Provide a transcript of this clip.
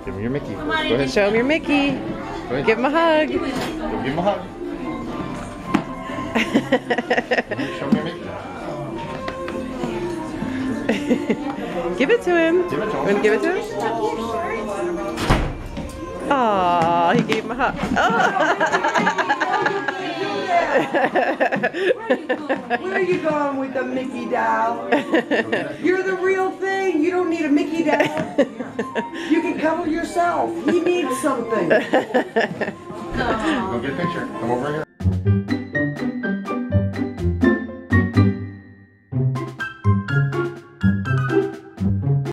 Give him your Mickey. Go ahead, show him your Mickey. Give him a hug. Give him a hug. Show him your Mickey. Give it to him. Give it to him. Want to give it to him? Aw, he gave him a hug. Where are you going with the Mickey doll? You're the real thing. You don't need a Mickey doll. You can cuddle yourself. He needs something. Go get a picture. Come over here.